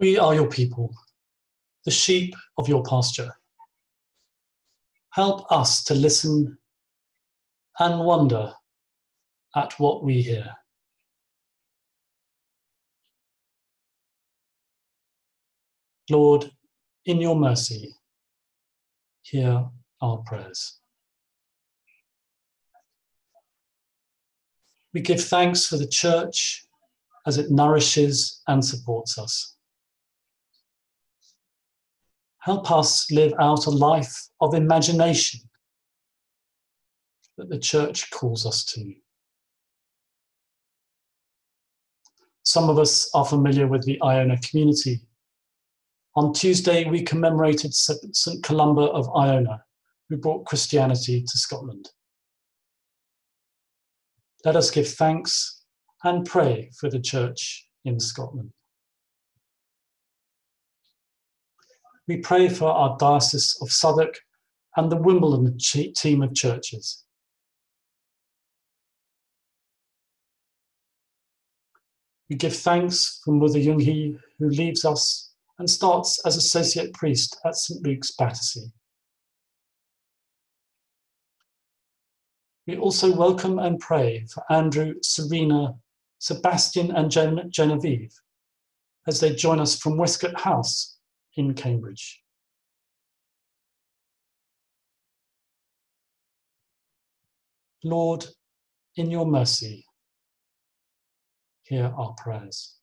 We are your people, the sheep of your pasture. Help us to listen and wonder at what we hear. Lord, in your mercy, hear our prayers. We give thanks for the Church as it nourishes and supports us. Help us live out a life of imagination that the Church calls us to. Some of us are familiar with the Iona community. On Tuesday, we commemorated St. Columba of Iona, who brought Christianity to Scotland. Let us give thanks and pray for the Church in Scotland. We pray for our Diocese of Southwark and the Wimbledon team of churches. We give thanks for Mother Jung-hee, who leaves us and starts as associate priest at St. Luke's Battersea. We also welcome and pray for Andrew, Serena, Sebastian and Genevieve as they join us from Westcott House in Cambridge. Lord, in your mercy, hear our prayers.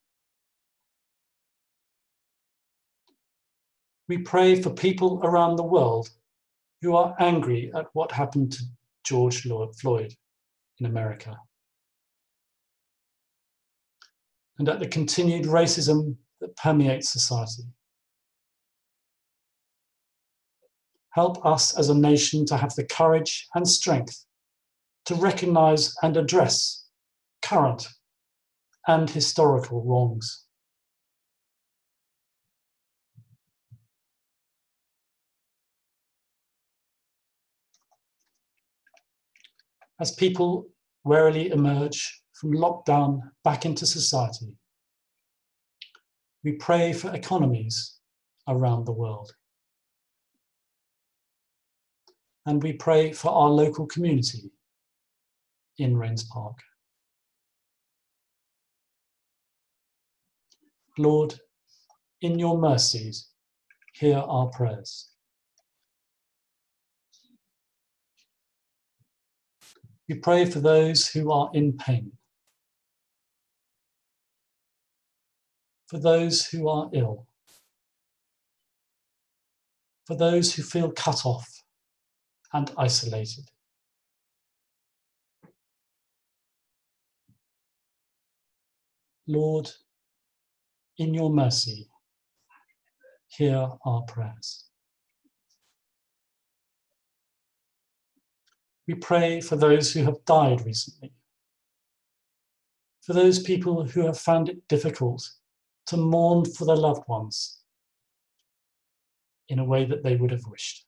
We pray for people around the world who are angry at what happened to George Floyd in America, and at the continued racism that permeates society. Help us as a nation to have the courage and strength to recognize and address current and historical wrongs. As people warily emerge from lockdown back into society, we pray for economies around the world. And we pray for our local community in Rains Park. Lord, in your mercies, hear our prayers. We pray for those who are in pain, for those who are ill, for those who feel cut off and isolated. Lord, in your mercy, hear our prayers. We pray for those who have died recently, for those people who have found it difficult to mourn for their loved ones in a way that they would have wished.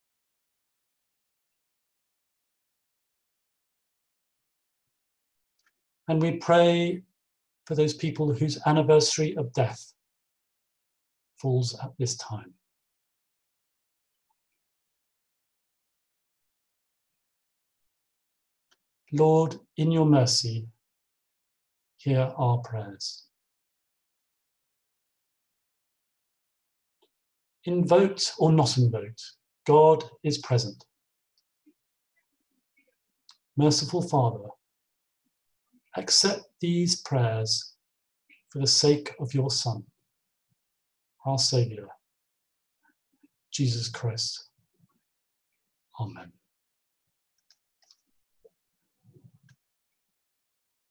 And we pray for those people whose anniversary of death falls at this time. Lord, in your mercy, hear our prayers. Invoked or not invoked, God is present. Merciful Father, accept these prayers for the sake of your Son, our Saviour, Jesus Christ. Amen.